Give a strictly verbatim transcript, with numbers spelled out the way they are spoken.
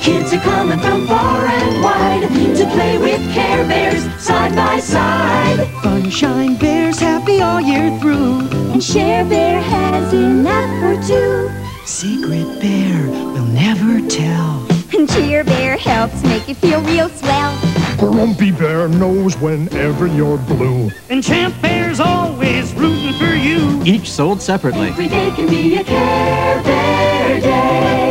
Kids are coming from far and wide to play with Care Bears side by side. Funshine Bear's happy all year through, and Share Bear has enough for two. Secret Bear will never tell, and Cheer Bear helps make you feel real swell. Grumpy Bear knows whenever you're blue, and Champ Bear's always rooting for you. Each sold separately. Every day can be a Care Bear day.